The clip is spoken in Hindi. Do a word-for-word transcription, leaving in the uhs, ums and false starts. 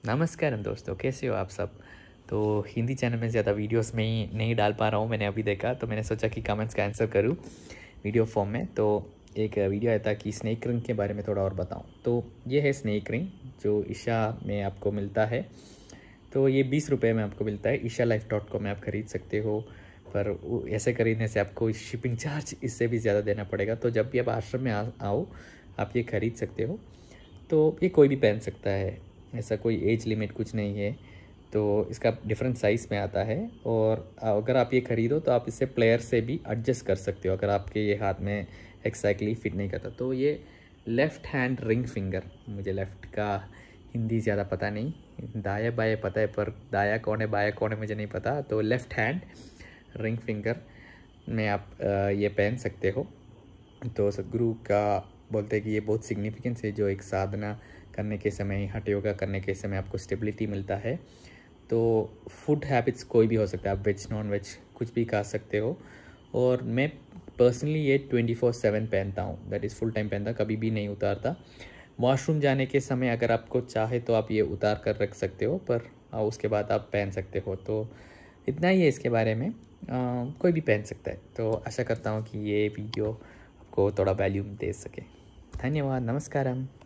नमस्कारम दोस्तों, कैसे हो आप सब। तो हिंदी चैनल में ज़्यादा वीडियोस में ही नहीं डाल पा रहा हूँ, मैंने अभी देखा तो मैंने सोचा कि कमेंट्स का आंसर करूँ वीडियो फॉर्म में। तो एक वीडियो आया था कि स्नेक रिंग के बारे में थोड़ा और बताऊँ। तो ये है स्नेक रिंग जो ईशा में आपको मिलता है। तो ये बीस रुपये में आपको मिलता है। ईशा लाइफ डॉट कॉम में आप ख़रीद सकते हो, पर ऐसे खरीदने से आपको शिपिंग चार्ज इससे भी ज़्यादा देना पड़ेगा। तो जब भी आप आश्रम में आ, आओ आप ये ख़रीद सकते हो। तो ये कोई भी पहन सकता है, ऐसा कोई एज लिमिट कुछ नहीं है। तो इसका डिफरेंट साइज़ में आता है और अगर आप ये ख़रीदो तो आप इसे प्लेयर से भी एडजस्ट कर सकते हो अगर आपके ये हाथ में एक्जैक्टली फिट नहीं करता। तो ये लेफ़्ट हैंड रिंग फिंगर, मुझे लेफ़्ट का हिंदी ज़्यादा पता नहीं, दाया बाया पता है पर दाया कौन है बाया कौन है मुझे नहीं पता। तो लेफ़्ट हैंड रिंग फिंगर में आप ये पहन सकते हो। तो सदगुरु का बोलते हैं कि ये बहुत सिग्निफिकेंस है, जो एक साधना करने के समय, हठ योगा करने के समय आपको स्टेबिलिटी मिलता है। तो फूड हैबिट्स कोई भी हो सकता है, आप वेज नॉन वेज कुछ भी खा सकते हो। और मैं पर्सनली ये ट्वेंटी फोर सेवन पहनता हूँ, दैट इज़ फुल टाइम पहनता, कभी भी नहीं उतारता। वॉशरूम जाने के समय अगर आपको चाहे तो आप ये उतार कर रख सकते हो, पर उसके बाद आप पहन सकते हो। तो इतना ही है इसके बारे में, आ, कोई भी पहन सकता है। तो आशा करता हूँ कि ये वीडियो आपको थोड़ा वैल्यूम दे सके। धन्यवाद, नमस्कारम।